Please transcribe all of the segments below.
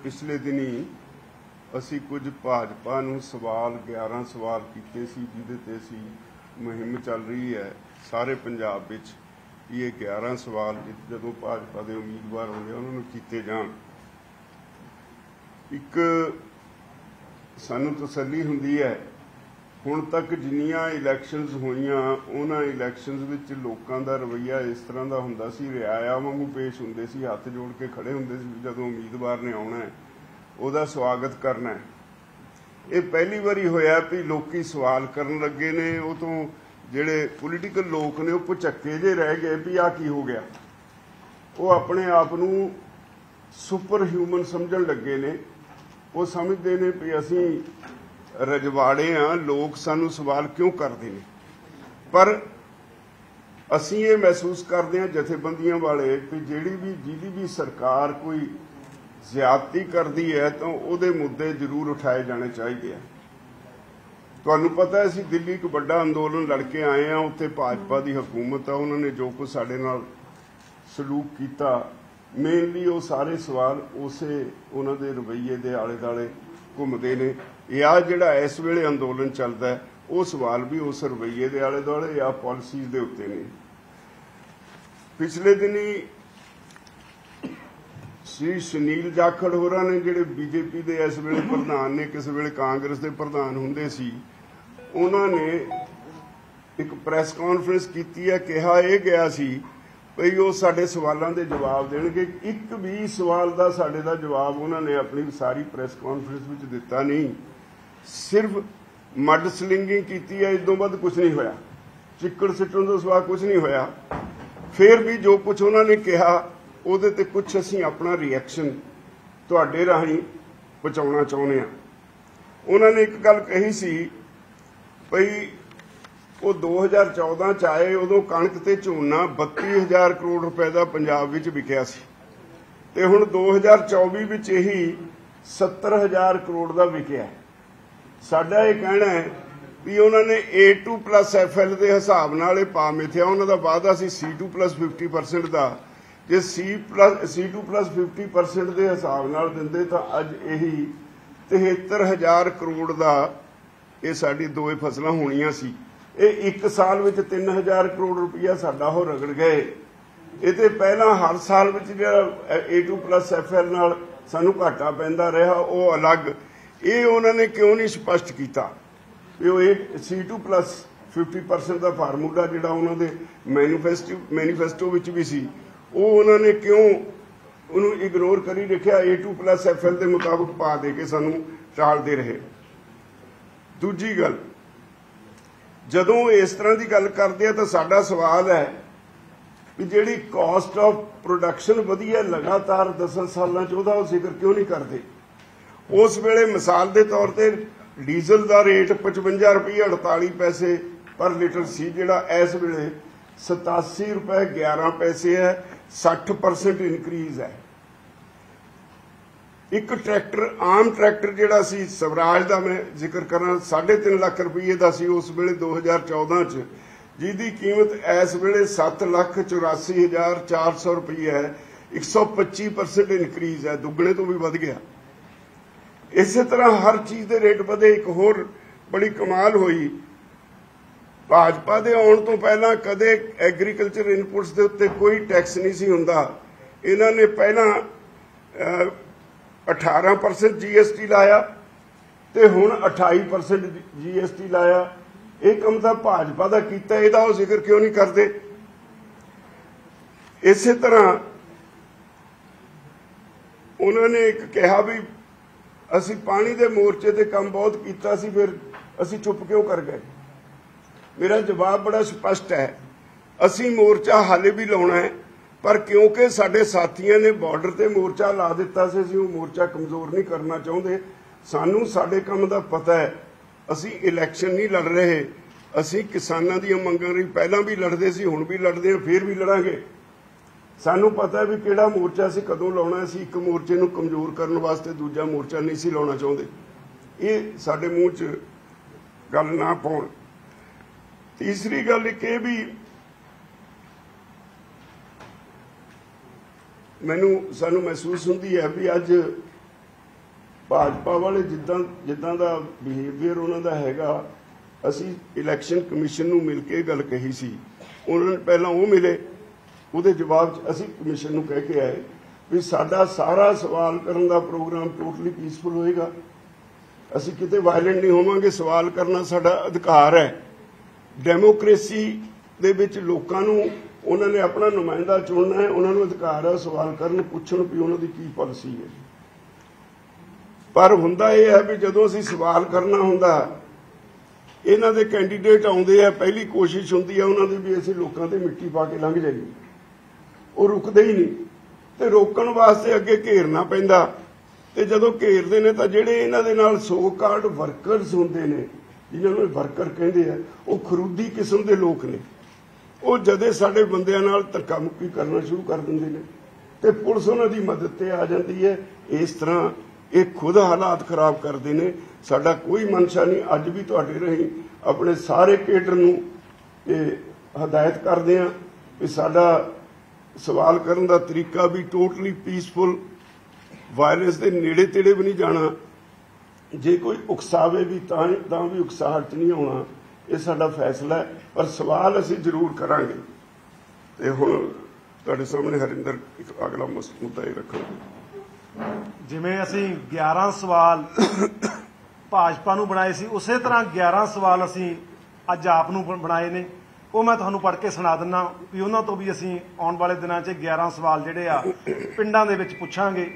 पिछले दिनी असी कुछ भाजपा नूं सवाल 11 सवाल कीते सी जिहदे ते असी मुहिम चल रही है सारे पंजाब विच ये 11 सवाल जदों भाजपा के उम्मीदवार होंगे उन्होंने कीते जाण। एक सानूं तसल्ली हुंदी है हुण तक जिन्नियां इलैक्शनस होईयां उन्हां इलैक्शनस विच लोकां दा रवैया इस तरह दा हुंदा सी, रिआया वांगू पेश हुंदे सी, हत्थ जोड़ के खड़े हुंदे सी जदों उम्मीदवार ने आउणा है ਉਹਦਾ स्वागत करना है। ये पहली बारी होया भी लोग सवाल करन लगे ने वो तो जिहड़े पोलीटिकल लोग ने वो भुचक्के जे रह गए भी आ की हो गया, वो अपने आप नूं सुपर ह्यूमन समझण लगे ने। वो समझते ने भी असीं रजवाड़े हाँ, लोग सानूं सवाल क्यों करते हैं, पर असीं ये महसूस करते हैं जथेबंदियां वाले भी जिहड़ी भी सरकार कोई ज्यादती करती है तो उहदे मुद्दे जरूर उठाए जाने चाहिए। तुहानूं पता है असीं दिल्ली एक बड़ा अंदोलन लड़के आए हैं, उत्थे भाजपा की हुकूमत है, उन्होंने जो कुछ साडे नाल सलूक किया मेनली वो सारे सवाल उसे उन्हां दे रवैये दे आले दुआले घुमदे ने। या जिहड़ा इस वेले अंदोलन चलता है वो सवाल भी उस रवैये दे आले दुआले या पॉलिसीज़ दे उत्ते ने। पिछले दिनी श्री सुनील जाखड़ होरां ने जिहड़े बीजेपी के इस वेले प्रधान ने, किस वेले कांग्रेस के प्रधान हुंदे सी, उन्होंने एक प्रैस कॉन्फ्रेंस की है, कहा यह गया सी भई वो साडे सवालों के जवाब देणगे। एक भी सवाल का साडे दा जवाब उन्होंने अपनी सारी प्रैस कॉन्फ्रेंस में दिता नहीं, सिर्फ मड स्लिंगिंग की है, इदों बाद कुछ नहीं होया, चिक्कड़ सिट्टण तो सिवा कुछ नहीं होया। फिर भी जो कुछ उन्होंने कहा ਉਹਦੇ ਤੇ कुछ असीं अपना रिएक्शन तुहाडे राहीं पहुँचाउणा चाहुंदे हां। उन्होंने एक गल कही सी भई वो 2014 च आए उदों कणक ते झोना 32,000 करोड़ रुपए का पंजाब विच विकिया सी ते हुण 2024 विच यही 70,000 करोड़ का विकिया। साडा ये कहना है भी उन्होंने A2+FL के हिसाब नाल पा मिथया, उन्हां दा वादा सी C2+50% का, जे C2+50% के हिसाब नाल दिंदे तां अज यही 73,000 करोड़ का ये साडी दोए फसलां होणीआं सी। ये एक साल विच 3,000 करोड़ रुपया साडा हो रगड़ गए। ये ते पहलां हर साल विच जिहड़ा A2+FL नाल सानूं घाटा पैंदा रहा वो अलग। ये उन्होंने क्यों नहीं स्पष्ट किया भी वो C2+50% का फार्मूला जिहड़ा उन्हां दे मैनीफेस्टो विच भी सी वो उन्होंने क्यों उन्होंने इग्नोर करी रखिया, A2+FL के मुताबिक पा दे के सानू टालते रहे। दूजी गल, जदों इस तरह की गल करते हैं तो साडा सवाल है कि जिहड़ी कॉस्ट ऑफ प्रोडक्शन वधी है लगातार 10 सालों च जिक्र क्यों नहीं करते। उस वेले मिसाल के तौर पर डीजल का रेट 55 रुपये 48 पैसे पर लीटर सी, जिहड़ा इस वेले 87 रुपए 11 पैसे है, 60% इनक्रीज है। एक ट्रैक्टर आम ट्रैक्टर जिहड़ा सी स्वराज का मैं जिक्र करना 3.5 लाख रुपये का सी उस वेले 2014 च, जिसकी कीमत इस वेले 7,84,400 रुपये है, 125% इनक्रीज है, दुगने तो भी वध गया। इस तरह हर चीज़ के रेट बढ़े। एक होर बड़ी कमाल हुई, भाजपा के आने तो पहला कदे एग्रीकल्चर इनपुट्स के उत्ते कोई टैक्स नहीं सी हुंदा। इन्होंने पहला 18% GST लाया तो हुण 28% GST लाया। ये काम तो भाजपा का किया, इहदा जिक्र क्यों नहीं करते। इस तरह उन्होंने एक कहा भी असी पानी के मोर्चे ते काम बहुत किया सी, फिर असी चुप क्यों कर गए। मेरा जवाब बड़ा स्पष्ट है, असी मोर्चा हाले भी लाउणा है, पर क्योंकि साडे साथियों ने बॉर्डर ते मोर्चा ला दिता सी, असीं वो मोर्चा कमज़ोर नहीं करना चाहुंदे। सानू साडे काम दा पता है, असी इलैक्शन नहीं लड़ रहे, असी किसानां दी मंगां लई पहलां भी लड़दे सी, हुण भी लड़दे हां, फिर भी लड़ांगे। सानू पता है भी किहड़ा मोर्चा असीं कदों लाउणा। असीं एक मोर्चे नूं कमज़ोर करन वास्ते दूजा मोर्चा नहीं सी लाउणा चाहुंदे। ये साडे मूँह च गल ना पाउण। तीसरी गल एक भी मैनू सानू महसूस होंदी है भी अज ਭਾਜਪਾ ਵਾਲੇ ਜਿੱਦਾਂ ਦਾ ਬਿਹੇਵੀਅਰ ਉਹਨਾਂ ਦਾ ਹੈਗਾ, ਅਸੀਂ ਇਲੈਕਸ਼ਨ ਕਮਿਸ਼ਨ ਨੂੰ ਮਿਲ ਕੇ ਗੱਲ ਕਹੀ ਸੀ। ਉਹਨਾਂ ਨੇ ਪਹਿਲਾਂ ਉਹ ਮਿਲੇ, ਉਹਦੇ ਜਵਾਬ 'ਚ ਅਸੀਂ ਕਮਿਸ਼ਨ ਨੂੰ ਕਹਿ ਕੇ ਆਏ ਵੀ ਸਾਡਾ ਸਾਰਾ ਸਵਾਲ ਕਰਨ ਦਾ ਪ੍ਰੋਗਰਾਮ ਟੋਟਲੀ ਪੀਸਫੁਲ ਹੋਏਗਾ, ਅਸੀਂ ਕਿਤੇ ਵਾਇਲੈਂਟ ਨਹੀਂ ਹੋਵਾਂਗੇ। ਸਵਾਲ ਕਰਨਾ ਸਾਡਾ ਅਧਿਕਾਰ ਹੈ। ਡੈਮੋਕ੍ਰੇਸੀ ਦੇ ਵਿੱਚ ਲੋਕਾਂ ਨੂੰ ਉਹਨਾਂ ਨੇ ਆਪਣਾ ਨੁਮਾਇੰਦਾ ਚੁਣਨਾ ਹੈ, ਉਹਨਾਂ ਨੂੰ ਅਧਿਕਾਰ ਹੈ ਸਵਾਲ ਕਰਨ, ਪੁੱਛਣ ਵੀ ਉਹਨਾਂ ਦੀ ਕੀ ਪਾਲਿਸੀ ਹੈ। ਪਰ ਹੁੰਦਾ ਇਹ ਹੈ ਵੀ ਜਦੋਂ ਅਸੀਂ ਸਵਾਲ ਕਰਨਾ ਹੁੰਦਾ, ਇਹਨਾਂ ਦੇ ਕੈਂਡੀਡੇਟ ਆਉਂਦੇ ਆ, ਪਹਿਲੀ ਕੋਸ਼ਿਸ਼ ਹੁੰਦੀ ਹੈ ਉਹਨਾਂ ਦੀ ਵੀ ਅਸੀਂ ਲੋਕਾਂ ਤੇ ਮਿੱਟੀ ਪਾ ਕੇ ਲੰਘ ਜਾਈਏ। ਉਹ ਰੁਕਦੇ ਹੀ ਨਹੀਂ ਤੇ ਰੋਕਣ ਵਾਸਤੇ ਅੱਗੇ ਘੇਰਨਾ ਪੈਂਦਾ। ਤੇ ਜਦੋਂ ਘੇਰਦੇ ਨੇ ਤਾਂ ਜਿਹੜੇ ਇਹਨਾਂ ਦੇ ਨਾਲ ਸੋ ਕਾਲਡ ਵਰਕਰਸ ਹੁੰਦੇ ਨੇ, ਜਿਹਨਾਂ ਨੂੰ ਵਰਕਰ ਕਹਿੰਦੇ ਆ, ਉਹ ਖਰੂਦੀ ਕਿਸਮ ਦੇ ਲੋਕ ਨੇ। ਉਹ ਜਦੇ ਸਾਡੇ ਬੰਦਿਆਂ ਨਾਲ ਧੱਕਾ-ਮੁੱਕੀ ਕਰਨਾ ਸ਼ੁਰੂ ਕਰ ਦਿੰਦੇ ਨੇ ਤੇ ਪੁਲਿਸ ਉਹਨਾਂ ਦੀ ਮਦਦ ਤੇ ਆ ਜਾਂਦੀ ਹੈ। ਇਸ ਤਰ੍ਹਾਂ ਇਹ ਖੁਦ ਹਾਲਾਤ ਖਰਾਬ ਕਰਦੇ ਨੇ। ਸਾਡਾ ਕੋਈ ਮਨਸ਼ਾ ਨਹੀਂ। ਅੱਜ ਵੀ ਤੁਹਾਡੇ ਰਾਹੀਂ ਆਪਣੇ ਸਾਰੇ ਕੇਡਰ ਨੂੰ ਇਹ ਹਦਾਇਤ ਕਰਦੇ ਹਾਂ ਕਿ ਸਾਡਾ ਸਵਾਲ ਕਰਨ ਦਾ ਤਰੀਕਾ ਵੀ ਟੋਟਲੀ ਪੀਸਫੁਲ, ਵਾਇਲੈਂਸ ਦੇ ਨੇੜੇ ਤੇੜੇ ਵੀ ਨਹੀਂ ਜਾਣਾ। ਜੇ ਕੋਈ ਉਕਸਾਵੇ ਵੀ ਤਾਂ ਵੀ ਉਕਸਾਹਟ 'ਚ ਨਹੀਂ ਆਉਣਾ। ਇਹ ਸਾਡਾ ਫੈਸਲਾ ਹੈ, ਪਰ ਸਵਾਲ ਅਸੀਂ ਜ਼ਰੂਰ ਕਰਾਂਗੇ। ਤੇ ਹੁਣ ਤੁਹਾਡੇ ਸਾਹਮਣੇ ਹਰਿੰਦਰ ਇੱਕ ਅਗਲਾ ਮੁੱਦਾ ਇਹ ਰੱਖਾਂਗੇ। ਜਿਵੇਂ ਅਸੀਂ 11 ਸਵਾਲ ਭਾਜਪਾ ਨੂੰ ਬਣਾਏ ਸੀ, ਉਸੇ ਤਰ੍ਹਾਂ 11 ਸਵਾਲ ਅਸੀਂ ਅੱਜ ਆਪ ਨੂੰ ਬਣਾਏ ਨੇ। ਉਹ ਮੈਂ ਤੁਹਾਨੂੰ ਪੜ੍ਹ ਕੇ ਸੁਣਾ ਦਿੰਦਾ ਵੀ ਉਹਨਾਂ ਤੋਂ ਵੀ ਅਸੀਂ ਆਉਣ ਵਾਲੇ ਦਿਨਾਂ 'ਚ 11 ਸਵਾਲ ਜਿਹੜੇ ਆ ਪਿੰਡਾਂ ਦੇ ਵਿੱਚ ਪੁੱਛਾਂਗੇ।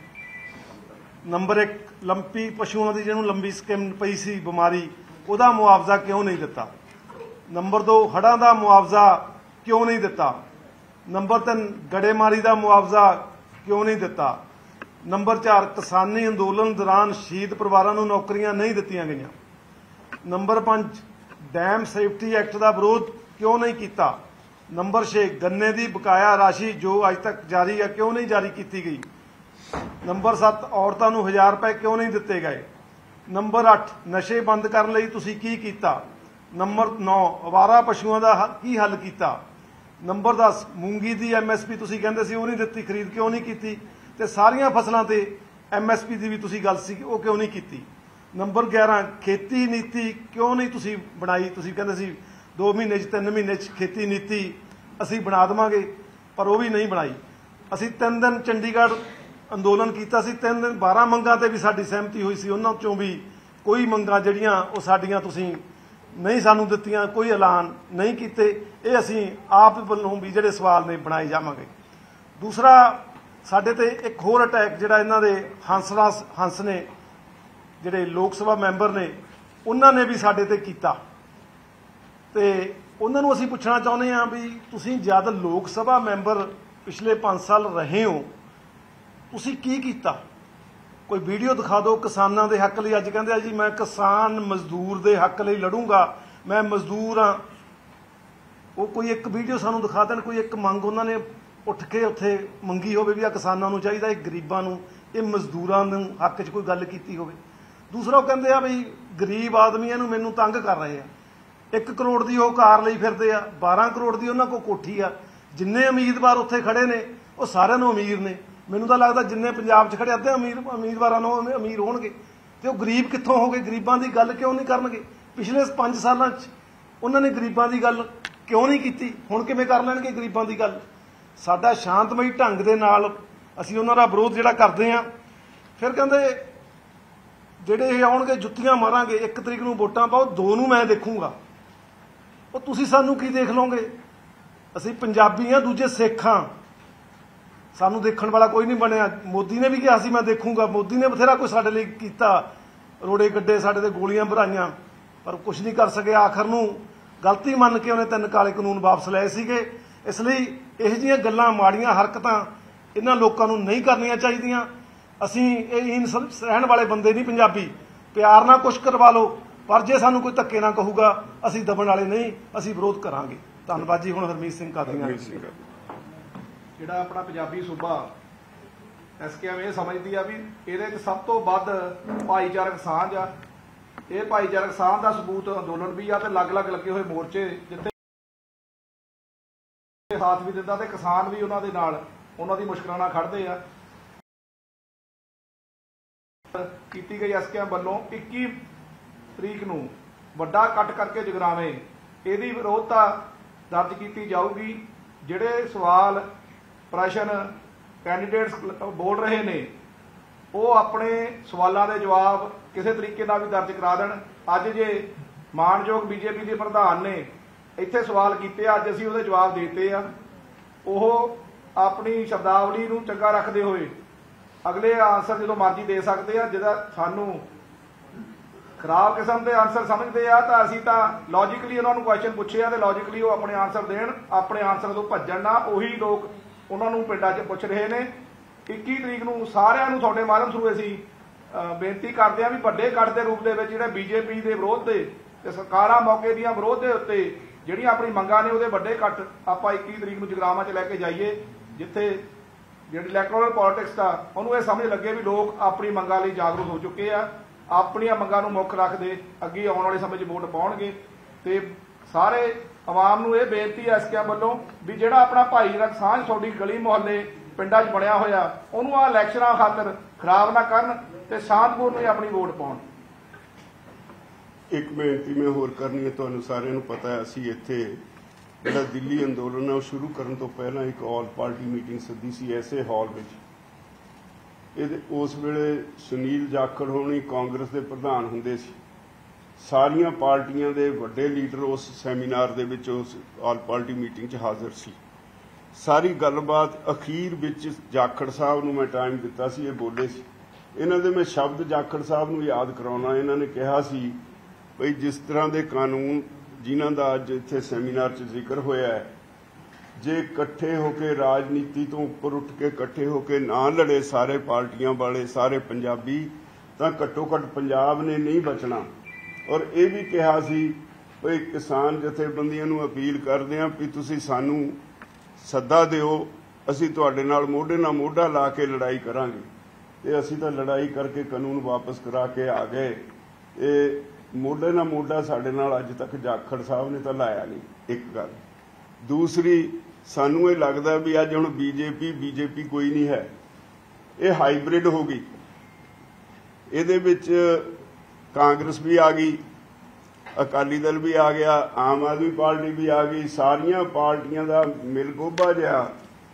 ਨੰਬਰ 1, ਲੰਪੀ ਪਸ਼ੂਆਂ ਦੀ ਜਿਹਨੂੰ ਲੰਬੀ ਸਕਿਨ ਪਈ ਸੀ ਬਿਮਾਰੀ, ਉਹਦਾ ਮੁਆਵਜ਼ਾ ਕਿਉਂ ਨਹੀਂ ਦਿੱਤਾ। ਨੰਬਰ 2, ਹੜ੍ਹਾਂ ਦਾ ਮੁਆਵਜ਼ਾ ਕਿਉਂ ਨਹੀਂ ਦਿੱਤਾ। ਨੰਬਰ 3, ਗੜੇਮਾਰੀ ਦਾ ਮੁਆਵਜ਼ਾ ਕਿਉਂ ਨਹੀਂ ਦਿੱਤਾ। ਨੰਬਰ 4, ਕਿਸਾਨੀ ਅੰਦੋਲਨ ਦੌਰਾਨ ਸ਼ਹੀਦ ਪਰਿਵਾਰਾਂ ਨੂੰ ਨੌਕਰੀਆਂ ਨਹੀਂ ਦਿੱਤੀਆਂ ਗਈਆਂ। ਨੰਬਰ 5, ਡੈਮ ਸੇਫਟੀ ਐਕਟ ਦਾ ਵਿਰੋਧ ਕਿਉਂ ਨਹੀਂ ਕੀਤਾ। ਨੰਬਰ 6, ਗੰਨੇ ਦੀ ਬਕਾਇਆ ਰਾਸ਼ੀ ਜੋ ਅੱਜ ਤੱਕ ਜਾਰੀ ਹੈ ਕਿਉਂ ਨਹੀਂ ਜਾਰੀ ਕੀਤੀ ਗਈ। ਨੰਬਰ 7, ਔਰਤਾਂ ਨੂੰ 1000 ਰੁਪਏ ਕਿਉਂ ਨਹੀਂ ਦਿੱਤੇ ਗਏ। ਨੰਬਰ 8, ਨਸ਼ੇ ਬੰਦ ਕਰਨ ਲਈ ਤੁਸੀਂ ਕੀ ਕੀਤਾ। ਨੰਬਰ 9, ਅਵਾਰਾ ਪਸ਼ੂਆਂ ਦਾ ਕੀ ਹੱਲ ਕੀਤਾ। ਨੰਬਰ 10, ਮੂੰਗੀ ਦੀ MSP ਤੁਸੀਂ ਕਹਿੰਦੇ ਸੀ ਉਹ ਨਹੀਂ ਦਿੱਤੀ, ਖਰੀਦ ਕਿਉਂ ਨਹੀਂ ਕੀਤੀ। ਤੇ ਸਾਰੀਆਂ ਫਸਲਾਂ ਤੇ MSP ਦੀ ਵੀ ਤੁਸੀਂ ਗੱਲ ਸੀ ਉਹ ਕਿਉਂ ਨਹੀਂ ਕੀਤੀ। ਨੰਬਰ 11, ਖੇਤੀ ਨੀਤੀ ਕਿਉਂ ਨਹੀਂ ਤੁਸੀਂ ਬਣਾਈ। ਤੁਸੀਂ ਕਹਿੰਦੇ ਸੀ 2 ਮਹੀਨੇ 'ਚ 3 ਮਹੀਨੇ 'ਚ ਖੇਤੀ ਨੀਤੀ ਅਸੀਂ ਬਣਾ ਦੇਵਾਂਗੇ, ਪਰ ਉਹ ਵੀ ਨਹੀਂ ਬਣਾਈ। ਅਸੀਂ 3 ਦਿਨ ਚੰਡੀਗੜ੍ਹ ਅੰਦੋਲਨ ਕੀਤਾ ਸੀ, 3 ਦਿਨ 12 ਮੰਗਾਂ ਤੇ ਵੀ ਸਾਡੀ ਸਹਿਮਤੀ ਹੋਈ ਸੀ। ਉਹਨਾਂ 'ਚੋਂ ਵੀ ਕੋਈ ਮੰਗਾਂ ਜਿਹੜੀਆਂ ਉਹ ਸਾਡੀਆਂ ਤੁਸੀਂ ਨਹੀਂ ਸਾਨੂੰ ਦਿੱਤੀਆਂ, ਕੋਈ ਐਲਾਨ ਨਹੀਂ ਕੀਤੇ। ਇਹ ਅਸੀਂ ਆਪ ਵੱਲੋਂ ਵੀ ਜਿਹੜੇ ਸਵਾਲ ਨੇ ਬਣਾਏ ਜਾਵਾਂਗੇ। ਦੂਸਰਾ, ਸਾਡੇ ਤੇ ਇੱਕ ਹੋਰ ਅਟੈਕ ਜਿਹੜਾ ਇਹਨਾਂ ਦੇ ਹੰਸ ਨੇ, ਜਿਹੜੇ ਲੋਕ ਸਭਾ ਮੈਂਬਰ ਨੇ, ਉਹਨਾਂ ਨੇ ਵੀ ਸਾਡੇ ਤੇ ਕੀਤਾ। ਤੇ ਉਹਨਾਂ ਨੂੰ ਅਸੀਂ ਪੁੱਛਣਾ ਚਾਹੁੰਦੇ ਹਾਂ ਵੀ ਤੁਸੀਂ ਜਦ ਲੋਕ ਸਭਾ ਮੈਂਬਰ ਪਿਛਲੇ 5 ਸਾਲ ਰਹੇ ਹੋ, ਤੁਸੀਂ ਕੀ ਕੀਤਾ। ਕੋਈ ਵੀਡੀਓ ਦਿਖਾ ਦਿਓ ਕਿਸਾਨਾਂ ਦੇ ਹੱਕ ਲਈ। ਅੱਜ ਕਹਿੰਦੇ ਆ ਜੀ ਮੈਂ ਕਿਸਾਨ ਮਜ਼ਦੂਰ ਦੇ ਹੱਕ ਲਈ ਲੜੂੰਗਾ, ਮੈਂ ਮਜ਼ਦੂਰ ਹਾਂ। ਉਹ ਕੋਈ ਇੱਕ ਵੀਡੀਓ ਸਾਨੂੰ ਦਿਖਾ ਦੇਣ, ਕੋਈ ਇੱਕ ਮੰਗ ਉਹਨਾਂ ਨੇ ਉੱਠ ਕੇ ਉੱਥੇ ਮੰਗੀ ਹੋਵੇ ਵੀ ਆ ਕਿਸਾਨਾਂ ਨੂੰ ਚਾਹੀਦਾ, ਇਹ ਗਰੀਬਾਂ ਨੂੰ, ਇਹ ਮਜ਼ਦੂਰਾਂ ਨੂੰ ਹੱਕ 'ਚ ਕੋਈ ਗੱਲ ਕੀਤੀ ਹੋਵੇ। ਦੂਸਰਾ, ਉਹ ਕਹਿੰਦੇ ਆ ਵੀ ਗਰੀਬ ਆਦਮੀਆਂ ਨੂੰ ਮੈਨੂੰ ਤੰਗ ਕਰ ਰਹੇ ਆ। 1 ਕਰੋੜ ਦੀ ਉਹ ਕਾਰ ਲਈ ਫਿਰਦੇ ਆ, 12 ਕਰੋੜ ਦੀ ਉਹਨਾਂ ਕੋਲ ਕੋਠੀ ਆ। ਜਿੰਨੇ ਉਮੀਦਵਾਰ ਉੱਥੇ ਖੜੇ ਨੇ ਉਹ ਸਾਰਿਆਂ ਨੂੰ ਅਮੀਰ ਨੇ। ਮੈਨੂੰ ਤਾਂ ਲੱਗਦਾ ਜਿੰਨੇ ਪੰਜਾਬ 'ਚ ਖੜੇ ਅੱਧੇ ਉਮੀਦਵਾਰਾਂ ਨੂੰ ਅਮੀਰ ਹੋਣਗੇ, ਤੇ ਉਹ ਗਰੀਬ ਕਿੱਥੋਂ ਹੋ ਗਏ। ਗਰੀਬਾਂ ਦੀ ਗੱਲ ਕਿਉਂ ਨਹੀਂ ਕਰਨਗੇ। ਪਿਛਲੇ 5 ਸਾਲਾਂ 'ਚ ਉਹਨਾਂ ਨੇ ਗਰੀਬਾਂ ਦੀ ਗੱਲ ਕਿਉਂ ਨਹੀਂ ਕੀਤੀ, ਹੁਣ ਕਿਵੇਂ ਕਰ ਲੈਣਗੇ ਗਰੀਬਾਂ ਦੀ ਗੱਲ। ਸਾਡਾ ਸ਼ਾਂਤਮਈ ਢੰਗ ਦੇ ਨਾਲ ਅਸੀਂ ਉਹਨਾਂ ਦਾ ਵਿਰੋਧ ਜਿਹੜਾ ਕਰਦੇ ਹਾਂ। ਫਿਰ ਕਹਿੰਦੇ ਜਿਹੜੇ ਇਹ ਆਉਣਗੇ ਜੁੱਤੀਆਂ ਮਾਰਾਂਗੇ, 1 ਤਰੀਕ ਨੂੰ ਵੋਟਾਂ ਪਾਓ, 2 ਨੂੰ ਮੈਂ ਦੇਖੂੰਗਾ। ਉਹ ਤੁਸੀਂ ਸਾਨੂੰ ਕੀ ਦੇਖ ਲਓਗੇ। ਅਸੀਂ ਪੰਜਾਬੀ ਹਾਂ, ਦੂਜੇ ਸਿੱਖ ਹਾਂ, ਸਾਨੂੰ ਦੇਖਣ ਵਾਲਾ ਕੋਈ ਨਹੀਂ ਬਣਿਆ। ਮੋਦੀ ਨੇ ਵੀ ਕਿਹਾ ਸੀ ਮੈਂ ਦੇਖੂੰਗਾ, ਮੋਦੀ ਨੇ ਬਥੇਰਾ ਕੁਝ ਸਾਡੇ ਲਈ ਕੀਤਾ, ਰੋੜੇ ਗੱਡੇ, ਸਾਡੇ ਤੇ ਗੋਲੀਆਂ ਭਰਾਈਆਂ, ਪਰ ਕੁਝ ਨਹੀਂ ਕਰ ਸਕੇ। ਆਖਰ ਨੂੰ ਗਲਤੀ ਮੰਨ ਕੇ ਉਹਨੇ 3 ਕਾਲੇ ਕਾਨੂੰਨ ਵਾਪਸ ਲਏ ਸੀਗੇ। ਇਸ ਲਈ ਇਹੋ ਜਿਹੀਆਂ ਗੱਲਾਂ, ਮਾੜੀਆਂ ਹਰਕਤਾਂ ਇਹਨਾਂ ਲੋਕਾਂ ਨੂੰ ਨਹੀਂ ਕਰਨੀਆਂ ਚਾਹੀਦੀਆਂ। ਅਸੀਂ ਇਹ ਸਹਿਣ ਵਾਲੇ ਬੰਦੇ ਨਹੀਂ ਪੰਜਾਬੀ। ਪਿਆਰ ਨਾਲ ਕੁਛ ਕਰਵਾ ਲਓ, ਪਰ ਜੇ ਸਾਨੂੰ ਕੋਈ ਧੱਕੇ ਨਾ ਕਹੂਗਾ ਅਸੀਂ ਦਬਣ ਵਾਲੇ ਨਹੀਂ, ਅਸੀਂ ਵਿਰੋਧ ਕਰਾਂਗੇ। ਧੰਨਵਾਦ ਜੀ। ਹੁਣ ਹਰਮੀਤ ਸਿੰਘ ਕਾਦੀਆਂ। ਜਿਹੜਾ ਆਪਣਾ ਪੰਜਾਬੀ ਸੂਬਾ SKM ਇਹ ਸਮਝਦੀ ਆ ਵੀ ਇਹਦੇ 'ਚ ਸਭ ਤੋਂ ਵੱਧ ਭਾਈਚਾਰਕ ਸਾਂਝ ਆ। ਇਹ ਭਾਈਚਾਰਕ ਸਾਂਝ ਦਾ ਸਬੂਤ ਅੰਦੋਲਨ ਵੀ ਆ ਤੇ ਅਲੱਗ-ਅਲੱਗ ਲੱਗੇ ਹੋਏ ਮੋਰਚੇ ਜਿੱਥੇ ਸਾਥ ਵੀ ਦਿੰਦਾ ਤੇ ਕਿਸਾਨ ਵੀ ਉਹਨਾਂ ਦੇ ਨਾਲ, ਉਹਨਾਂ ਦੀ ਮੁਸ਼ਕਲਾਂ ਨਾਲ ਖੜਦੇ ਆ। ਕੀਤੀ ਗਈ ਐਸਕੇਐਮ ਵੱਲੋਂ 21 ਤਰੀਕ ਨੂੰ ਵੱਡਾ ਇਕੱਠ ਕਰਕੇ ਜਗਰਾਵੇਂ ਇਹਦੀ ਵਿਰੋਧਤਾ ਦਰਜ ਕੀਤੀ ਜਾਊਗੀ। ਜਿਹੜੇ ਸਵਾਲ ਪ੍ਰਸ਼ਨ ਕੈਂਡੀਡੇਟਸ ਬੋਲ ਰਹੇ ਨੇ ਉਹ ਆਪਣੇ ਸਵਾਲਾਂ ਦੇ ਜਵਾਬ ਕਿਸੇ ਤਰੀਕੇ ਨਾਲ ਵੀ ਦਰਜ ਕਰਾ ਦੇਣ। ਅੱਜ ਜੇ ਮਾਨਯੋਗ ਬੀਜੇਪੀ ਦੇ ਪ੍ਰਧਾਨ ਨੇ ਇੱਥੇ ਸਵਾਲ ਕੀਤੇ, ਅੱਜ ਅਸੀਂ ਉਹਦੇ ਜਵਾਬ ਦਿੱਤੇ ਆ। ਉਹ ਆਪਣੀ ਸ਼ਬਦਾਵਲੀ ਨੂੰ ਚੰਗਾ ਰੱਖਦੇ ਹੋਏ ਅਗਲੇ ਆਨਸਰ ਜਦੋਂ ਮਰਜ਼ੀ ਦੇ ਸਕਦੇ ਆ। ਜਿਹਦਾ ਸਾਨੂੰ ਖਰਾਬ ਕਿਸਮ ਦੇ ਆਨਸਰ ਸਮਝਦੇ ਆ ਤਾਂ ਅਸੀਂ ਤਾਂ ਲੌਜੀਕਲੀ ਉਹਨਾਂ ਨੂੰ ਕੁਐਸਚਨ ਪੁੱਛੇ ਆ ਤੇ ਲੌਜੀਕਲੀ ਉਹ ਆਪਣੇ ਆਨਸਰ ਦੇਣ, ਆਪਣੇ ਆਨਸਰ ਤੋਂ ਭੱਜਣ ਨਾ। ਉਹੀ ਲੋਕ ਉਹਨਾਂ ਨੂੰ ਪਿੰਡਾਂ 'ਚ ਪੁੱਛ ਰਹੇ ਨੇ। 21 ਤਰੀਕ ਨੂੰ ਸਾਰਿਆਂ ਨੂੰ ਤੁਹਾਡੇ ਮਾਧਿਅਮ ਥਰੂ ਅਸੀਂ ਬੇਨਤੀ ਕਰਦੇ ਆ ਵੀ ਵੱਡੇ ਇਕੱਠ ਦੇ ਰੂਪ ਦੇ ਵਿੱਚ ਜਿਹੜੇ ਬੀਜੇਪੀ ਦੇ ਵਿਰੋਧ ਦੇ ਤੇ ਸਰਕਾਰਾਂ ਮੌਕੇ ਦੀਆਂ ਵਿਰੋਧ ਦੇ ਉੱਤੇ ਜਿਹੜੀਆਂ ਆਪਣੀ ਮੰਗਾਂ ਨੇ ਉਹਦੇ ਵੱਡੇ ਇਕੱਠ ਆਪਾਂ 21 ਤਰੀਕ ਨੂੰ ਜਗਰਾਵਾਂ 'ਚ ਲੈ ਕੇ ਜਾਈਏ, ਜਿੱਥੇ ਜਿਹੜੀ ਇਲੈਕਟੋਰਲ ਪੋਲਿਟਿਕਸ ਦਾ ਉਹਨੂੰ ਇਹ ਸਮਝ ਲੱਗੇ ਵੀ ਲੋਕ ਆਪਣੀ ਮੰਗਾਂ ਲਈ ਜਾਗਰੂਕ ਹੋ ਚੁੱਕੇ ਆ, ਆਪਣੀਆਂ ਮੰਗਾਂ ਨੂੰ ਮੁੱਖ ਰੱਖਦੇ ਅੱਗੇ ਆਉਣ ਵਾਲੇ ਸਮੇਂ 'ਚ ਵੋਟ ਪਾਉਣਗੇ। ਤੇ ਸਾਰੇ ਆਵਾਮ ਨੂੰ ਇਹ ਬੇਨਤੀ ਹੈ ਐਸਕੇਐਮ ਵੱਲੋਂ ਵੀ ਜਿਹੜਾ ਆਪਣਾ ਭਾਈਚਾਰਕ ਸਾਂਝ ਤੁਹਾਡੀ ਗਲੀ ਮੁਹੱਲੇ ਪਿੰਡਾਂ 'ਚ ਬਣਿਆ ਹੋਇਆ ਉਹਨੂੰ ਆ ਇਲੈਕਸ਼ਨਾਂ ਖਾਤਰ ਖਰਾਬ ਨਾ ਕਰਨ ਤੇ ਸ਼ਾਂਤਪੂਰਨ ਹੀ ਆਪਣੀ ਵੋਟ ਪਾਉਣ। ਇੱਕ ਬੇਨਤੀ ਮੈਂ ਹੋਰ ਕਰਨੀ ਹੈ, ਤੁਹਾਨੂੰ ਸਾਰਿਆਂ ਨੂੰ ਪਤਾ ਹੈ ਅਸੀਂ ਇੱਥੇ ਜਿਹੜਾ ਦਿੱਲੀ ਅੰਦੋਲਨ ਹੈ ਉਹ ਸ਼ੁਰੂ ਕਰਨ ਤੋਂ ਪਹਿਲਾਂ ਇੱਕ ਆਲ ਪਾਰਟੀ ਮੀਟਿੰਗ ਸੱਦੀ ਸੀ ਐਸੇ ਹਾਲ ਵਿੱਚ। ਇਹਦੇ ਉਸ ਵੇਲੇ ਸੁਨੀਲ ਜਾਖੜ ਹੋਣੀ ਕਾਂਗਰਸ ਦੇ ਪ੍ਰਧਾਨ ਹੁੰਦੇ ਸੀ। ਸਾਰੀਆਂ ਪਾਰਟੀਆਂ ਦੇ ਵੱਡੇ ਲੀਡਰ ਉਸ ਸੈਮੀਨਾਰ ਦੇ ਵਿੱਚ ਉਸ ਆਲ ਪਾਰਟੀ ਮੀਟਿੰਗ 'ਚ ਹਾਜ਼ਰ ਸੀ। ਸਾਰੀ ਗੱਲਬਾਤ ਅਖੀਰ ਵਿੱਚ ਜਾਖੜ ਸਾਹਿਬ ਨੂੰ ਮੈਂ ਟਾਈਮ ਦਿੱਤਾ ਸੀ, ਇਹ ਬੋਲੇ ਸੀ। ਇਹਨਾਂ ਦੇ ਮੈਂ ਸ਼ਬਦ ਜਾਖੜ ਸਾਹਿਬ ਨੂੰ ਯਾਦ ਕਰਾਉਣਾ। ਇਹਨਾਂ ਨੇ ਕਿਹਾ ਸੀ ਭਈ ਜਿਸ ਤਰ੍ਹਾਂ ਦੇ ਕਾਨੂੰਨ ਜਿਨ੍ਹਾਂ ਦਾ ਅੱਜ ਇੱਥੇ ਸੈਮੀਨਾਰ 'ਚ ਜ਼ਿਕਰ ਹੋਇਆ ਹੈ, ਜੇ ਇਕੱਠੇ ਹੋ ਕੇ ਰਾਜਨੀਤੀ ਤੋਂ ਉੱਪਰ ਉੱਠ ਕੇ ਇਕੱਠੇ ਹੋ ਕੇ ਨਾ ਲੜੇ ਸਾਰੇ ਪਾਰਟੀਆਂ ਵਾਲੇ ਸਾਰੇ ਪੰਜਾਬੀ, ਤਾਂ ਘੱਟੋ ਘੱਟ ਪੰਜਾਬ ਨੇ ਨਹੀਂ ਬਚਣਾ। ਔਰ ਇਹ ਵੀ ਕਿਹਾ ਸੀ ਭਈ ਕਿਸਾਨ ਜਥੇਬੰਦੀਆਂ ਨੂੰ ਅਪੀਲ ਕਰਦੇ ਹਾਂ ਵੀ ਤੁਸੀਂ ਸਾਨੂੰ ਸੱਦਾ ਦਿਓ, ਅਸੀਂ ਤੁਹਾਡੇ ਨਾਲ ਮੋਢੇ ਨਾਲ ਮੋਢਾ ਲਾ ਕੇ ਲੜਾਈ ਕਰਾਂਗੇ। ਤੇ ਅਸੀਂ ਤਾਂ ਲੜਾਈ ਕਰਕੇ ਕਾਨੂੰਨ ਵਾਪਸ ਕਰਾ ਕੇ ਆ ਗਏ। ਇਹ ਮੋਢੇ ਨਾਲ ਮੋਢਾ ਸਾਡੇ ਨਾਲ ਅੱਜ ਤੱਕ ਜਾਖੜ ਸਾਹਿਬ ਨੇ ਤਾਂ ਲਾਇਆ ਨਹੀਂ। ਇੱਕ ਗੱਲ। ਦੂਸਰੀ, ਸਾਨੂੰ ਇਹ ਲੱਗਦਾ ਵੀ ਅੱਜ ਹੁਣ ਬੀਜੇਪੀ ਕੋਈ ਨਹੀਂ ਹੈ, ਇਹ ਹਾਈਬ੍ਰਿਡ ਹੋ ਗਈ। ਇਹਦੇ ਵਿੱਚ ਕਾਂਗਰਸ ਵੀ ਆ ਗਈ, ਅਕਾਲੀ ਦਲ ਵੀ ਆ ਗਿਆ, ਆਮ ਆਦਮੀ ਪਾਰਟੀ ਵੀ ਆ ਗਈ। ਸਾਰੀਆਂ ਪਾਰਟੀਆਂ ਦਾ ਮਿਲਗੋਭਾ ਜਿਹਾ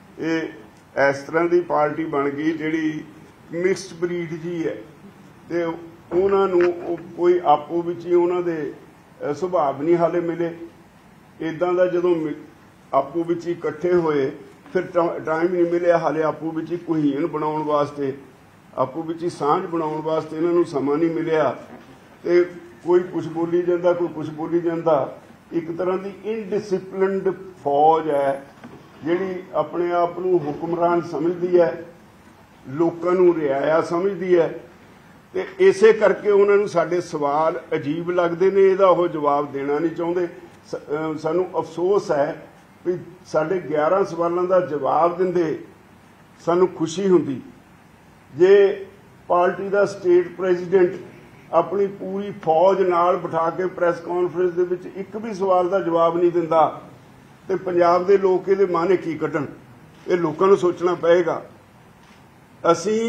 ਇਹ ਇਸ ਤਰ੍ਹਾਂ ਦੀ ਪਾਰਟੀ ਬਣ ਗਈ ਜਿਹੜੀ ਮਿਕਸਡ ਬਰੀਡ ਜੀ ਹੈ। ਤੇ ਉਹਨਾਂ ਨੂੰ ਕੋਈ ਆਪੋ ਵਿੱਚ ਹੀ ਉਹਨਾਂ ਦੇ ਸੁਭਾਅ ਨਹੀਂ ਹਾਲੇ ਮਿਲੇ। ਇਦਾਂ ਦਾ ਜਦੋਂ ਆਪੋ ਵਿੱਚ ਹੀ ਇਕੱਠੇ ਹੋਏ ਫਿਰ ਟਾਈਮ ਨਹੀਂ ਮਿਲਿਆ ਹਾਲੇ ਆਪੋ ਵਿੱਚ ਹੀ ਕੁਹੀਨ ਬਣਾਉਣ ਵਾਸਤੇ, ਆਪੋ ਵਿੱਚ ਹੀ ਸਾਂਝ ਬਣਾਉਣ ਵਾਸਤੇ ਇਹਨਾਂ ਨੂੰ ਸਮਾਂ ਨਹੀਂ ਮਿਲਿਆ। ਤੇ ਕੋਈ ਕੁਝ ਬੋਲੀ ਜਾਂਦਾ, ਕੋਈ ਕੁਝ ਬੋਲੀ ਜਾਂਦਾ। ਇੱਕ ਤਰ੍ਹਾਂ ਦੀ ਇਨਡਿਸਪਲਿਨਡ ਫੌਜ ਹੈ ਜਿਹੜੀ ਆਪਣੇ ਆਪ ਨੂੰ ਹੁਕਮਰਾਨ ਸਮਝਦੀ ਹੈ, ਲੋਕਾਂ ਨੂੰ ਰਿਆਇਆ ਸਮਝਦੀ ਹੈ। ਤੇ ਇਸੇ ਕਰਕੇ ਉਹਨਾਂ ਨੂੰ ਸਾਡੇ ਸਵਾਲ ਅਜੀਬ ਲੱਗਦੇ ਨੇ, ਇਹਦਾ ਉਹ ਜਵਾਬ ਦੇਣਾ ਨਹੀਂ ਚਾਹੁੰਦੇ। ਸਾਨੂੰ ਅਫਸੋਸ ਹੈ ਵੀ ਸਾਡੇ 11 ਸਵਾਲਾਂ ਦਾ ਜਵਾਬ ਦਿੰਦੇ ਸਾਨੂੰ ਖੁਸ਼ੀ ਹੁੰਦੀ। ਜੇ ਪਾਰਟੀ ਦਾ ਸਟੇਟ ਪ੍ਰੈਜ਼ੀਡੈਂਟ ਆਪਣੀ ਪੂਰੀ ਫੌਜ ਨਾਲ ਬਿਠਾ ਕੇ ਪ੍ਰੈਸ ਕਾਨਫਰੰਸ ਦੇ ਵਿੱਚ ਇੱਕ ਵੀ ਸਵਾਲ ਦਾ ਜਵਾਬ ਨਹੀਂ ਦਿੰਦਾ ਤੇ ਪੰਜਾਬ ਦੇ ਲੋਕ ਇਹਦੇ ਮਾਨੇ ਕੀ ਕੱਢਣ, ਇਹ ਲੋਕਾਂ ਨੂੰ ਸੋਚਣਾ ਪਏਗਾ। ਅਸੀਂ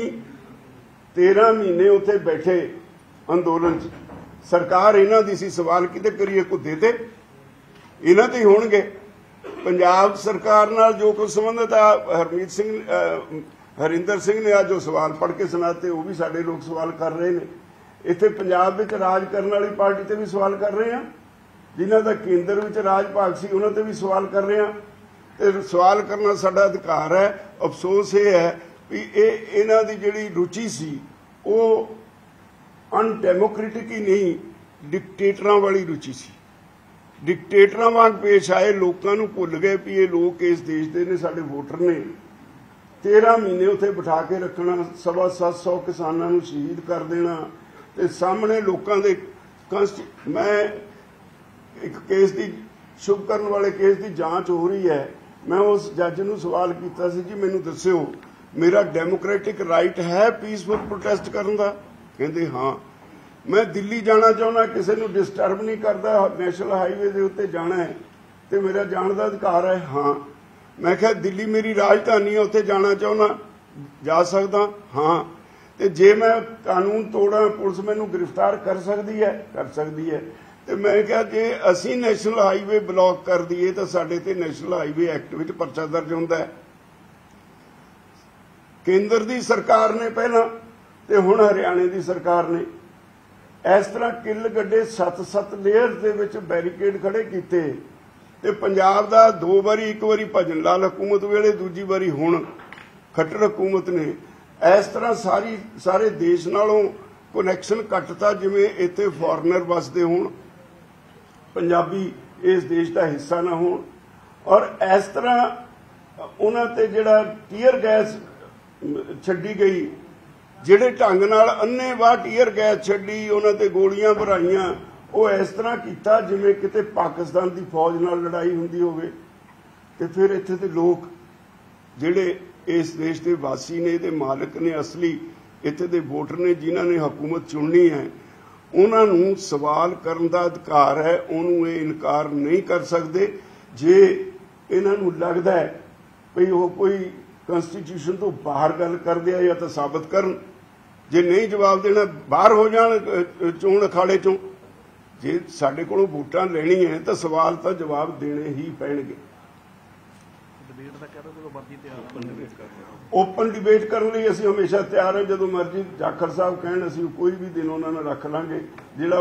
13 ਮਹੀਨੇ ਉੱਥੇ ਬੈਠੇ ਅੰਦੋਲਨ 'ਚ, ਸਰਕਾਰ ਇਹਨਾਂ ਦੀ ਸੀ, ਸਵਾਲ ਕਿਤੇ ਕਰੀਏ ਘੁੱਦੇ ਤੇ ਇਹਨਾਂ ਤੇ ਹੀ ਹੋਣਗੇ। ਪੰਜਾਬ ਸਰਕਾਰ ਨਾਲ ਜੋ ਕੁਝ ਸੰਬੰਧਿਤ ਆ, ਹਰਿੰਦਰ ਸਿੰਘ ਨੇ ਅੱਜ ਜੋ ਸਵਾਲ ਪੜ੍ਹ ਕੇ ਸੁਣਾਤੇ ਉਹ ਵੀ ਸਾਡੇ ਲੋਕ ਸਵਾਲ ਕਰ ਰਹੇ ਨੇ। ਇੱਥੇ ਪੰਜਾਬ ਵਿੱਚ ਰਾਜ ਕਰਨ ਵਾਲੀ ਪਾਰਟੀ ਤੇ ਵੀ ਸਵਾਲ ਕਰ ਰਹੇ ਆ, ਜਿਨ੍ਹਾਂ ਦਾ ਕੇਂਦਰ ਵਿੱਚ ਰਾਜ ਭਾਗ ਸੀ ਉਹਨਾਂ ਤੇ ਵੀ ਸਵਾਲ ਕਰ ਰਹੇ ਆ। ਤੇ ਸਵਾਲ ਕਰਨਾ ਸਾਡਾ ਅਧਿਕਾਰ ਹੈ। ਅਫਸੋਸ ਇਹ ਹੈ ਵੀ ਇਹਨਾਂ ਦੀ ਜਿਹੜੀ ਰੁਚੀ ਸੀ ਉਹ ਅਨਡੈਮੋਕ੍ਰੈਟਿਕ ਹੀ ਨਹੀਂ, ਡਿਕਟੇਟਰਾਂ ਵਾਲੀ ਰੁਚੀ ਸੀ। ਡਿਕਟੇਟਰਾਂ ਵਾਂਗ ਪੇਸ਼ ਆਏ, ਲੋਕਾਂ ਨੂੰ ਭੁੱਲ ਗਏ ਵੀ ਇਹ ਲੋਕ ਇਸ ਦੇਸ਼ ਦੇ ਨੇ, ਸਾਡੇ ਵੋਟਰ ਨੇ। 13 ਮਹੀਨੇ ਉੱਥੇ ਬਿਠਾ ਕੇ ਰੱਖਣਾ, 750 ਕਿਸਾਨਾਂ ਨੂੰ ਸ਼ਹੀਦ ਕਰ ਦੇਣਾ ਤੇ ਸਾਹਮਣੇ ਲੋਕਾਂ ਦੇ ਮੈਂ ਇੱਕ ਕੇਸ ਦੀ ਸ਼ੁਭ ਕਰਨ ਵਾਲੇ ਕੇਸ ਦੀ ਜਾਂਚ ਹੋ ਰਹੀ ਹੈ। ਮੈਂ ਉਸ ਜੱਜ ਨੂੰ ਸਵਾਲ ਕੀਤਾ ਸੀ, ਜੀ ਮੈਨੂੰ ਦੱਸਿਓ ਮੇਰਾ ਡੈਮੋਕ੍ਰੈਟਿਕ ਰਾਈਟ ਹੈ ਪੀਸਫੁਲ ਪ੍ਰੋਟੈਸਟ ਕਰਨ ਦਾ? ਕਹਿੰਦੇ ਹਾਂ। ਮੈਂ ਦਿੱਲੀ ਜਾਣਾ ਚਾਹੁੰਦਾ, ਕਿਸੇ ਨੂੰ ਡਿਸਟਰਬ ਨਹੀਂ ਕਰਦਾ, ਨੈਸ਼ਨਲ ਹਾਈਵੇ ਦੇ ਉੱਤੇ ਜਾਣਾ ਹੈ ਤੇ ਮੇਰਾ ਜਾਣ ਦਾ ਅਧਿਕਾਰ ਹੈ। ਹਾਂ। ਮੈਂ ਕਿਹਾ ਦਿੱਲੀ ਮੇਰੀ ਰਾਜਧਾਨੀ ਹੈ, ਉੱਥੇ ਜਾਣਾ ਚਾਹੁੰਦਾ, ਜਾ ਸਕਦਾ? ਹਾਂ। ਤੇ ਜੇ ਮੈਂ ਕਾਨੂੰਨ ਤੋੜਾਂ ਪੁਲਿਸ ਮੈਨੂੰ ਗ੍ਰਿਫਤਾਰ ਕਰ ਸਕਦੀ ਹੈ ਤੇ ਮੈਂ ਕਿਹਾ ਜੇ ਅਸੀਂ ਨੈਸ਼ਨਲ ਹਾਈਵੇ ਬਲੌਕ ਕਰ ਦਈਏ ਤਾਂ ਸਾਡੇ ਤੇ ਨੈਸ਼ਨਲ ਹਾਈਵੇ ਐਕਟ ਵਿੱਚ ਪਰਚਾ ਦਰਜ ਹੁੰਦਾ ਹੈ। ਕੇਂਦਰ ਦੀ ਸਰਕਾਰ ਨੇ ਪਹਿਲਾਂ ਤੇ ਹੁਣ ਹਰਿਆਣੇ ਦੀ ਸਰਕਾਰ ਨੇ ਇਸ ਤਰ੍ਹਾਂ ਕਿੱਲ ਗੱਡੇ 7-7 ਲੇਅਰ ਦੇ ਵਿੱਚ ਬੈਰੀਕੇਡ ਖੜੇ ਕੀਤੇ ਤੇ ਪੰਜਾਬ ਦਾ 2 ਵਾਰੀ, ਇੱਕ ਵਾਰੀ ਭਜਨ ਲਾਲ ਹਕੂਮਤ ਵੇਲੇ, ਦੂਜੀ ਵਾਰੀ ਹੁਣ ਖੱਟਰ ਹਕੂਮਤ ਨੇ ਇਸ ਤਰ੍ਹਾਂ ਸਾਰੇ ਦੇਸ਼ ਨਾਲੋਂ ਕਨੈਕਸ਼ਨ ਕੱਟਤਾ ਜਿਵੇਂ ਇੱਥੇ ਫੋਰਨਰ ਵਸਦੇ ਹੋਣ, ਪੰਜਾਬੀ ਇਸ ਦੇਸ਼ ਦਾ ਹਿੱਸਾ ਨਾ ਹੋਣ। ਔਰ ਇਸ ਤਰ੍ਹਾਂ ਉਹਨਾਂ ਤੇ ਜਿਹੜਾ ਟੀਅਰ ਗੈਸ ਛੱਡੀ ਗਈ, ਜਿਹੜੇ ਢੰਗ ਨਾਲ ਅੰਨ੍ਹੇਵਾਹ ਟੀਅਰ ਗੈਸ ਛੱਡੀ, ਉਹਨਾਂ ਤੇ ਗੋਲੀਆਂ ਭਰਾਈਆਂ, ਉਹ ਇਸ ਤਰ੍ਹਾਂ ਕੀਤਾ ਜਿਵੇਂ ਕਿਤੇ ਪਾਕਿਸਤਾਨ ਦੀ ਫੌਜ ਨਾਲ ਲੜਾਈ ਹੁੰਦੀ ਹੋਵੇ। ਤੇ ਫਿਰ ਇੱਥੇ ਦੇ ਲੋਕ ਜਿਹੜੇ ਇਸ ਦੇਸ਼ ਦੇ ਵਾਸੀ ਨੇ, ਇਹਦੇ ਮਾਲਕ ਨੇ, ਅਸਲੀ ਇੱਥੇ ਦੇ ਵੋਟਰ ਨੇ, ਜਿਨ੍ਹਾਂ ਨੇ ਹਕੂਮਤ ਚੁਣਨੀ ਹੈ, ਉਹਨਾਂ ਨੂੰ ਸਵਾਲ ਕਰਨ ਦਾ ਅਧਿਕਾਰ ਹੈ। ਉਹਨੂੰ ਇਹ ਇਨਕਾਰ ਨਹੀਂ ਕਰ ਸਕਦੇ। ਜੇ ਇਹਨਾਂ ਨੂੰ ਲੱਗਦਾ ਹੈ ਵੀ ਉਹ ਕੋਈ ਕਨਸਟੀਟਿਊਸ਼ਨ ਤੋਂ ਬਾਹਰ ਗੱਲ ਕਰਦੇ ਆ ਜਾਂ ਤਾਂ ਸਾਬਤ ਕਰਨ, ਜੇ ਨਹੀਂ ਜਵਾਬ ਦੇਣਾ ਬਾਹਰ ਹੋ ਜਾਣ ਚੋਣ ਅਖਾੜੇ ਚੋਂ। ਜੇ ਸਾਡੇ ਕੋਲੋਂ ਵੋਟਾਂ ਲੈਣੀਆਂ ਤਾਂ ਸਵਾਲ ਤਾਂ ਜਵਾਬ ਦੇਣੇ ਹੀ ਪੈਣਗੇ। ਓਪਨ ਡਿਬੇਟ ਕਰਨ ਲਈ ਅਸੀਂ ਹਮੇਸ਼ਾ ਤਿਆਰ ਹਾਂ। ਜਦੋਂ ਮਰਜ਼ੀ ਜਾਖੜ ਸਾਹਿਬ ਕਹਿਣ ਅਸੀਂ ਕੋਈ ਵੀ ਦਿਨ ਉਹਨਾਂ ਨਾਲ ਰੱਖ ਲਾਂਗੇ। ਜਿਹੜਾ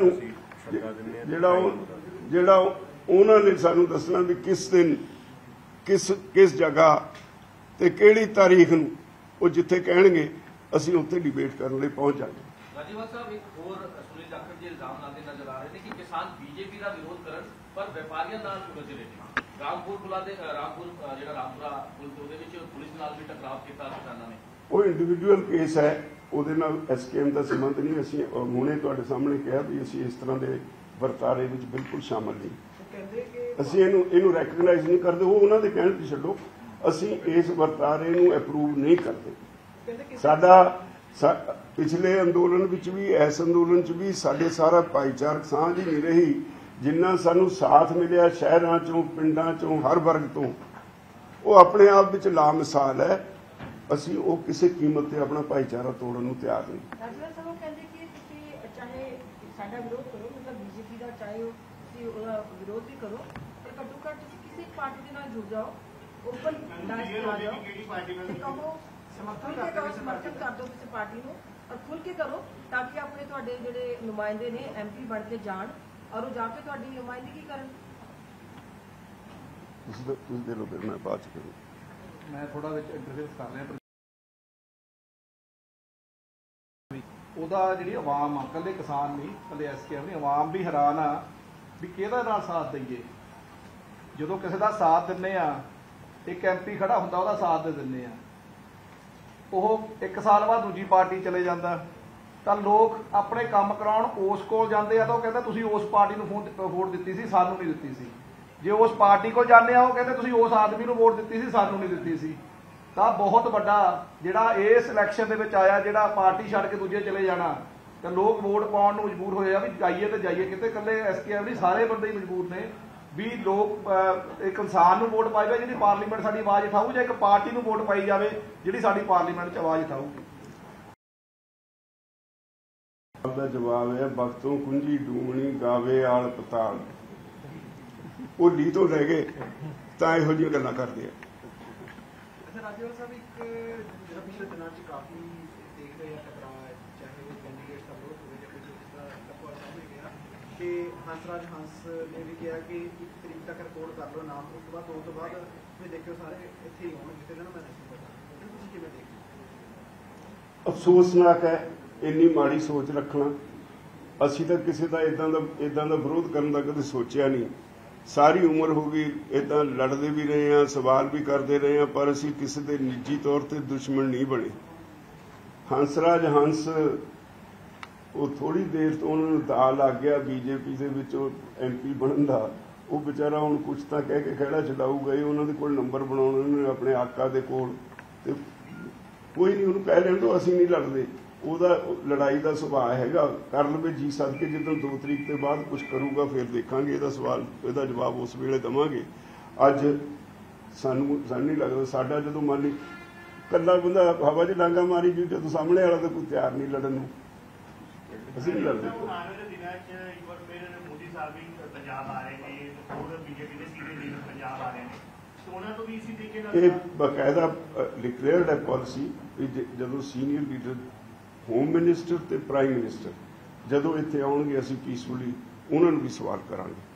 ਉਹਨਾਂ ਨੇ ਸਾਨੂੰ ਦੱਸਣਾ ਵੀ ਕਿਸ ਦਿਨ ਕਿਸ ਜਗ੍ਹਾ ਤੇ ਕਿਹੜੀ ਤਾਰੀਖ ਨੂੰ ਉਹ ਜਿੱਥੇ ਕਹਿਣਗੇ ਅਸੀਂ ਉੱਥੇ ਡਿਬੇਟ ਕਰਨ ਲਈ ਪਹੁੰਚ ਜਾਵਾਂਗੇ। ਰਾਜੇਵਾਲ ਸਾਹਿਬ, ਇੱਕ ਹੋਰ ਸੁਨੀਲ ਜਾਖੜ ਜੀ ਇਲਜ਼ਾਮ ਲਾਉਂਦੇ ਨਜ਼ਰ ਆ ਰਹੇ ਨੇ ਕਿ ਕਿਸਾਨ ਬੀਜੇਪੀ ਦਾ ਵਿਰੋਧ ਕਰਨ ਪਰ ਵਪਾਰੀਆਂ ਨਾਲ ਉਲਝ ਰਹੇ ਨੇ। ਰਾਮਪੁਰਾ ਪੁਲ ਦੇ ਵਿੱਚ ਪੁਲਿਸ ਨਾਲ ਵੀ ਟਕਰਾਅ ਕੀਤਾ ਕਿਸਾਨਾਂ ਨੇ। ਉਹ ਇੰਡੀਵਿਜੂਅਲ ਕੇਸ ਹੈ, ਉਹਦੇ ਨਾਲ ਐਸਕੇਐਮ ਦਾ ਸੰਬੰਧ ਨਹੀਂ। ਅਸੀਂ ਹੁਣੇ ਤੁਹਾਡੇ ਸਾਹਮਣੇ ਕਿਹਾ ਵੀ ਅਸੀਂ ਇਸ ਤਰ੍ਹਾਂ ਦੇ ਵਰਤਾਰੇ ਵਿੱਚ ਬਿਲਕੁਲ ਸ਼ਾਮਲ ਨਹੀਂ। ਅਸੀਂ ਇਹਨੂੰ ਰੈਕਗਨਾਈਜ਼ ਨਹੀਂ ਕਰਦੇ। ਉਹ ਉਹਨਾਂ ਦੇ ਕਹਿਣ ਤੇ ਛੱਡੋ, ਅਸੀਂ ਇਸ ਵਰਤਾਰੇ ਨੂੰ ਅਪਰੂਵ ਨਹੀਂ ਕਰਦੇ। ਸਾਡਾ ਪਿਛਲੇ ਅੰਦੋਲਨ ਵਿੱਚ ਵੀ, ਇਸ ਅੰਦੋਲਨ 'ਚ ਵੀ ਸਾਡੇ ਸਾਰਾ ਭਾਈਚਾਰਕ ਸਾਂਝ ਹੀ ਨਹੀਂ ਰਹੀ। ਜਿੰਨਾ ਸਾਨੂੰ ਸਾਥ ਮਿਲਿਆ ਸ਼ਹਿਰਾਂ 'ਚੋਂ, ਪਿੰਡਾਂ 'ਚੋਂ, ਹਰ ਵਰਗ ਤੋਂ, ਉਹ ਆਪਣੇ ਆਪ ਵਿੱਚ ਲਾਮਿਸਾਲ ਹੈ। ਅਸੀਂ ਉਹ ਕਿਸੇ ਕੀਮਤ ਤੇ ਆਪਣਾ ਭਾਈਚਾਰਾ ਤੋੜਨ ਨੂੰ ਤਿਆਰ ਨਹੀਂ। ਰਾਜੇਵਾਲ ਸਾਹਿਬ ਕਹਿੰਦੇ ਕਿ ਤੁਸੀਂ ਚਾਹੇ ਸਾਡਾ ਵਿਰੋਧ ਕਰੋ, ਮਤਲਬ ਬੀਜੇਪੀ ਦਾ ਚਾਹੇ ਤੁਸੀਂ ਉਹਦਾ ਵਿਰੋਧ ਵੀ ਕਰੋ, ਪਰ ਘੱਟੋ ਘੱਟ ਤੁਸੀਂ ਕਿਸੇ ਪਾਰਟੀ ਦੇ ਨਾਲ ਜੁੜ ਜਾਓ, ਓਪਨ ਡਾਇਸ ਕਰਾ ਜਾਓ ਤੇ ਕਹੋ ਸਮਰਥਨ ਕਰ ਦਿਓ ਕਿਸੇ ਪਾਰਟੀ ਨੂੰ, ਔਰ ਖੁੱਲ ਕੇ ਕਰੋ ਤਾਂ ਕਿ ਆਪਣੇ ਤੁਹਾਡੇ ਜਿਹੜੇ ਨੁਮਾਇੰਦੇ ਨੇ ਐਮਪੀ ਬਣ ਕੇ ਜਾਣ ਔਰ ਉਹ ਜਾ ਕੇ ਤੁਹਾਡੀ ਨੁਮਾਇੰਦਗੀ ਕਰਨ। ਤੁਸੀਂ ਦੇ ਲੋ, ਫਿਰ ਮੈਂ ਬਾਅਦ ਚ ਕਰੂੰ। ਮੈਂ ਥੋੜਾ ਵਿੱਚ ਇੰਟਰਫੇਸ ਕਰ ਰਿਹਾ। ਉਹਦਾ ਜਿਹੜੀ ਆਵਾਮ ਆ, ਇਕੱਲੇ ਕਿਸਾਨ ਨਹੀਂ, ਇਕੱਲੇ ਐਸਕੇਐਮ ਨਹੀਂ, ਆਵਾਮ ਵੀ ਹੈਰਾਨ ਆ ਵੀ ਕਿਹਦਾ ਨਾਲ ਸਾਥ ਦਈਏ। ਜਦੋਂ ਕਿਸੇ ਦਾ ਸਾਥ ਦਿੰਦੇ ਆ, ਇੱਕ ਐਮਪੀ ਖੜਾ ਹੁੰਦਾ ਉਹਦਾ ਸਾਥ ਦੇ ਦਿੰਦੇ ਆ, ਉਹ 1 ਸਾਲ ਬਾਅਦ ਦੂਜੀ ਪਾਰਟੀ ਚਲੇ ਜਾਂਦਾ, ਤਾਂ ਲੋਕ ਆਪਣੇ ਕੰਮ ਕਰਾਉਣ ਉਸ ਕੋਲ ਜਾਂਦੇ ਆ ਤਾਂ ਉਹ ਕਹਿੰਦਾ ਤੁਸੀਂ ਉਸ ਪਾਰਟੀ ਨੂੰ ਵੋਟ ਦਿੱਤੀ ਸੀ, ਸਾਨੂੰ ਨਹੀਂ ਦਿੱਤੀ ਸੀ। ਜੇ ਉਸ ਪਾਰਟੀ ਕੋਲ ਜਾਂਦੇ ਆ ਉਹ ਕਹਿੰਦੇ ਤੁਸੀਂ ਉਸ ਆਦਮੀ ਨੂੰ ਵੋਟ ਦਿੱਤੀ ਸੀ, ਸਾਨੂੰ ਨਹੀਂ ਦਿੱਤੀ ਸੀ। ਤਾਂ ਬਹੁਤ ਵੱਡਾ ਜਿਹੜਾ ਇਸ ਇਲੈਕਸ਼ਨ ਦੇ ਵਿੱਚ ਆਇਆ, ਜਿਹੜਾ ਪਾਰਟੀ ਛੱਡ ਕੇ ਦੂਜੇ ਚਲੇ ਜਾਣਾ, ਤਾਂ ਲੋਕ ਵੋਟ ਪਾਉਣ ਨੂੰ ਮਜਬੂਰ ਹੋਏ ਆ ਵੀ ਜਾਈਏ ਤੇ ਜਾਈਏ ਕਿਤੇ। ਇਕੱਲੇ ਐਸਕੇਐਮ ਨਹੀਂ, ਸਾਰੇ ਬੰਦੇ ਹੀ ਮਜਬੂਰ ਨੇ ਵੀ ਲੋਕ ਇੱਕ ਇਨਸਾਨ ਨੂੰ ਵੋਟ ਪਾਈ ਜਾਵੇ ਜਿਹੜੀ ਪਾਰਲੀਮੈਂਟ ਸਾਡੀ ਆਵਾਜ਼ ਉਠਾਊ, ਜਾਂ ਇੱਕ ਪਾਰਟੀ ਨੂੰ ਵੋਟ ਪਾਈ ਜਾਵੇ ਜਿਹੜੀ ਸਾਡੀ ਪਾਰਲੀਮੈਂਟ 'ਚ ਆਵਾਜ਼ ਉਠਾਊਗੀ। ਦਾ ਜਵਾਬ ਹੈ ਵਕਤੋਂ ਕੁੰਜੀ ਡੂਮਣੀ ਗਾਵੇ ਆਲ ਪਤਾਲ। ਉਹ ਲੀ ਤੋਂ ਲੈ ਗਏ ਤਾਂ ਇਹੋ ਜਿਹੀਆਂ ਗੱਲਾਂ ਕਰਦੇ ਆ। ਅੱਛਾ ਰਾਜੇਵਾਲ ਸਾਹਿਬ, ਇੱਕ ਜਿਹੜਾ ਪਿਛਲੇ ਦਿਨਾਂ 'ਚ ਕਾਫੀ ਦੇਖ ਰਹੇ ਆ ਟਕਰਾਅ, ਚਾਹੇ ਉਹ ਕੈਂਡੀਡੇਟ ਦਾ ਵਿਰੋਧ ਹੋਵੇ ਜਾਂ ਕੁਝ ਜਿਸ ਤਰ੍ਹਾਂ ਟੱਪਾ ਸਾਹਮਣੇ ਗਿਆ ਕਿ ਹੰਸਰਾਜ ਹੰਸ ਨੇ ਵੀ ਕਿਹਾ ਕਿ 1 ਤਰੀਕ ਤੱਕ ਰਿਪੋਰਟ ਕਰ ਲਓ ਨਾਮ, ਉਸ ਤੋਂ ਬਾਅਦ 2 ਤੋਂ ਬਾਅਦ ਤੁਸੀਂ ਦੇਖਿਓ ਸਾਰੇ ਇੱਥੇ ਹੀ ਹੋਣ, ਜਿੱਥੇ ਨਾ ਮੈਂ ਨਹੀਂ ਪਤਾ। ਤੁਸੀਂ ਕਿਵੇਂ ਦੇਖਦੇ? ਅਫਸੋਸਨਾਕ ਹੈ ਇੰਨੀ ਮਾੜੀ ਸੋਚ ਰੱਖਣਾ। ਅਸੀਂ ਤਾਂ ਕਿਸੇ ਦਾ ਇਦਾਂ ਦਾ ਵਿਰੋਧ ਕਰਨ ਦਾ ਕਦੇ ਸੋਚਿਆ ਨਹੀਂ। ਸਾਰੀ ਉਮਰ ਹੋ ਗਈ ਇਦਾਂ ਲੜਦੇ ਵੀ ਰਹੇ ਹਾਂ, ਸਵਾਲ ਵੀ ਕਰਦੇ ਰਹੇ ਹਾਂ, ਪਰ ਅਸੀਂ ਕਿਸੇ ਦੇ ਨਿੱਜੀ ਤੌਰ ਤੇ ਦੁਸ਼ਮਣ ਨਹੀਂ ਬਣੇ। ਹੰਸਰਾਜ ਹੰਸ, ਉਹ ਥੋੜੀ ਦੇਰ ਤੋਂ ਉਹਨਾਂ ਨੂੰ ਦਾ ਲੱਗ ਗਿਆ ਬੀਜੇਪੀ ਦੇ ਵਿੱਚ ਐਮਪੀ ਬਣਨ ਦਾ। ਉਹ ਵਿਚਾਰਾ ਹੁਣ ਕੁਝ ਤਾਂ ਕਹਿ ਕੇ ਖਹਿੜਾ ਛਡਾਊਗਾ ਹੀ। ਉਹਨਾਂ ਦੇ ਕੋਲ ਨੰਬਰ ਬਣਾਉਣੇ ਨੇ ਆਪਣੇ ਆਕਾ ਦੇ ਕੋਲ, ਤੇ ਕੋਈ ਨਹੀਂ, ਉਹਨੂੰ ਕਹਿ ਲੈਣ ਤੋਂ ਅਸੀਂ ਨਹੀਂ ਲੜਦੇ। ਉਹਦਾ ਲੜਾਈ ਦਾ ਸੁਭਾਅ ਹੈਗਾ, ਕਰ ਲਵੇ ਜੀ ਸਦਕੇ। ਜਦੋਂ 2 ਤਰੀਕ ਤੋਂ ਬਾਅਦ ਕੁਝ ਕਰੂਗਾ ਫਿਰ ਦੇਖਾਂਗੇ ਇਹਦਾ ਜਵਾਬ ਉਸ ਵੇਲੇ ਦੇਵਾਂਗੇ। ਅੱਜ ਸਾਨੂੰ ਨਹੀਂ ਲੱਗਦਾ। ਸਾਡਾ ਜਦੋਂ ਮੰਨ ਲਈ ਕੱਲਾ ਬੰਦਾ ਹਵਾ 'ਚ ਡਾਂਗਾ ਮਾਰੀ ਜੀ, ਜਦੋਂ ਸਾਹਮਣੇ ਵਾਲਾ ਤਾਂ ਕੋਈ ਤਿਆਰ ਨਹੀਂ ਲੜਨ ਨੂੰ। ਅਸੀਂ ਨਹੀਂ ਲੜਦੇ। ਆਉਣ ਵਾਲੇ ਦਿਨਾਂ 'ਚ ਇੱਕ ਵਾਰ ਫਿਰ ਮੋਦੀ ਸਾਹਿਬ ਵੀ ਪੰਜਾਬ ਆ ਰਹੇ ਨੇ, ਹੋਰ ਬੀਜੇਪੀ ਦੇ ਸੀਨੀਅਰ ਲੀਡਰ ਪੰਜਾਬ ਆ ਰਹੇ ਨੇ, ਤੇ ਉਹਨਾਂ ਤੋਂ ਵੀ ਇਸੇ ਤਰੀਕੇ ਨਾਲ ਇਹ ਬਕਾਇਦਾ ਡਿਕਲੇਅਰਡ ਹੈ ਪਾਲਿਸੀ ਵੀ ਜਦੋਂ ਸੀਨੀਅਰ ਲੀਡਰ ਹੋਮ ਮਿਨਿਸਟਰ ਤੇ ਪ੍ਰਾਈਮ ਮਿਨਿਸਟਰ ਜਦੋਂ ਇੱਥੇ ਆਉਣਗੇ ਅਸੀਂ ਪੀਸਫੁਲੀ ਉਹਨਾਂ ਨੂੰ ਵੀ ਸਵਾਲ ਕਰਾਂਗੇ।